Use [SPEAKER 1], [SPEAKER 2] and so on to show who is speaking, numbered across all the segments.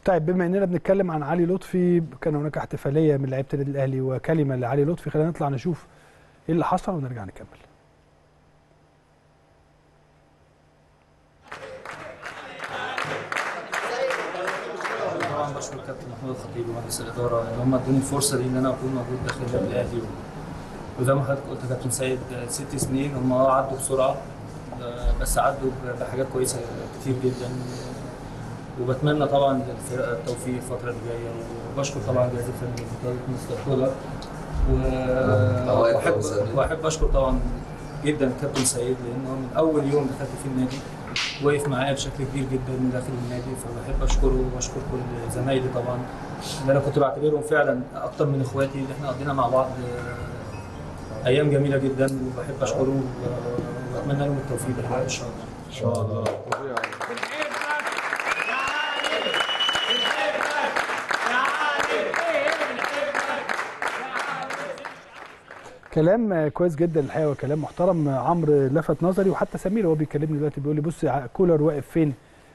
[SPEAKER 1] طيب بما اننا بنتكلم عن علي لطفي، كان هناك احتفاليه من لعيبه النادي الاهلي وكلمه لعلي لطفي، خلينا نطلع نشوف ايه اللي حصل ونرجع نكمل.
[SPEAKER 2] طبعا بشكر كابتن محمود الخطيب ومجلس الاداره ان هم ادوني الفرصه دي ان انا اكون موجود داخل النادي الاهلي. وزي ما حضرتك قلت يا كابتن سيد، 6 سنين هم عدوا بسرعه، بس عدوا بحاجات كويسه كتير جدا. وبتمنى طبعا للفرقه التوفيق الفتره اللي جايه، وبشكر طبعا الجهاز الفني مستر كولر. واحب اشكر طبعا جدا الكابتن سيد، لانه من اول يوم دخلت في النادي وقف معايا بشكل كبير جدا داخل النادي، فبحب اشكره واشكر كل زمايلي طبعا اللي انا كنت بعتبرهم فعلا اكتر من اخواتي، اللي احنا قضينا مع بعض ايام جميله جدا، وبحب اشكره واتمنى لهم التوفيق بالحقيقه ان شاء الله.
[SPEAKER 3] ان شاء الله.
[SPEAKER 1] كلام كويس جدا الحقيقه وكلام محترم. عمرو لفت نظري، وحتى سمير وهو بيكلمني دلوقتي بيقول لي بص كولر واقف فين،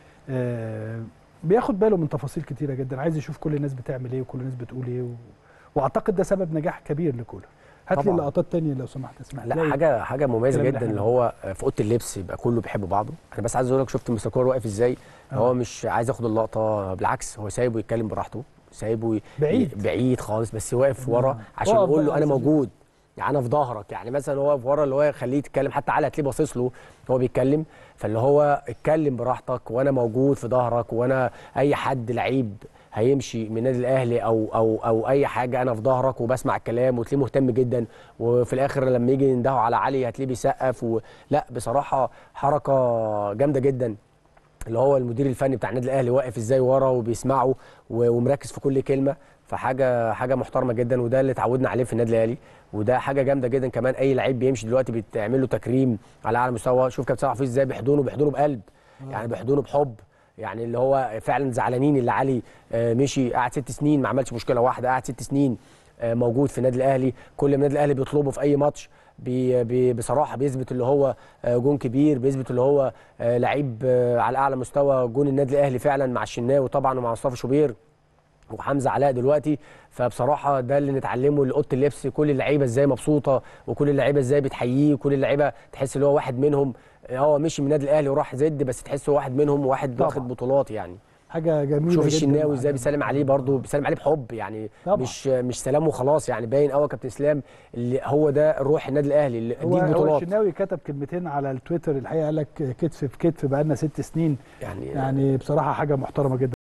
[SPEAKER 1] بياخد باله من تفاصيل كتيره جدا، عايز يشوف كل الناس بتعمل ايه وكل الناس بتقول ايه واعتقد ده سبب نجاح كبير لكولر. هات لي لقطات ثانيه لو سمحت. اسمح
[SPEAKER 4] لا، حاجه مميزه جدا اللي هو في اوضه اللبس يبقى كله بيحب بعضه. انا بس عايز اقول لك، شفت مستر كولر واقف ازاي؟ هو مش عايز ياخد اللقطه، بالعكس هو سايبه يتكلم براحته، سايبه بعيد خالص، بس واقف ورا عشان يقول له انا موجود، يعني انا في ظهرك. يعني مثلا هو واقف ورا اللي هو يخليه يتكلم، حتى علي هتلاقيه باصص له هو بيتكلم، فاللي هو اتكلم براحتك وانا موجود في ظهرك، وانا اي حد لعيب هيمشي من النادي الاهلي او اي حاجه انا في ظهرك وبسمع الكلام، وتلاقيه مهتم جدا. وفي الاخر لما يجي يندهوا على علي هتلاقيه بيسقف لا بصراحه حركه جامده جدا، اللي هو المدير الفني بتاع النادي الاهلي واقف ازاي ورا وبيسمعه ومركز في كل كلمه. فحاجه محترمه جدا، وده اللي اتعودنا عليه في النادي الاهلي، وده حاجه جامده جدا. كمان اي لعيب بيمشي دلوقتي بتعمل له تكريم على اعلى مستوى. شوف كابتن حفيظ ازاي بيحضنه بقلب، يعني بيحضنه بحب، يعني اللي هو فعلا زعلانين اللي علي مشي، قعد 6 سنين ما عملش مشكله واحده، قعد 6 سنين موجود في النادي الاهلي. كل ما النادي الاهلي بيطلبه في اي ماتش بصراحه بيثبت اللي هو جون كبير، بيثبت اللي هو لعيب على اعلى مستوى. جون النادي الاهلي فعلا مع الشناوي طبعا ومع مصطفى شوبير وحمزه علاء دلوقتي. فبصراحه ده اللي نتعلمه لاوضه اللبس، كل اللعيبه ازاي مبسوطه، وكل اللعيبه ازاي بتحييه، وكل اللعيبه تحس ان هو واحد منهم. هو مشي من النادي الاهلي وراح زد، بس تحس هو واحد منهم وواحد واخد بطولات. يعني
[SPEAKER 1] حاجه جميله.
[SPEAKER 4] شوف الشناوي ازاي بيسلم عليه برضه، بيسلم عليه بحب، يعني طبعا. مش سلام وخلاص، يعني باين قوي كابتن اسلام اللي هو ده روح النادي الاهلي اللي دي البطولات.
[SPEAKER 1] هو الشناوي كتب كلمتين على التويتر الحقيقه، قال لك كتف في كتف بقالنا 6 سنين، يعني بصراحه حاجه محترمه جدا.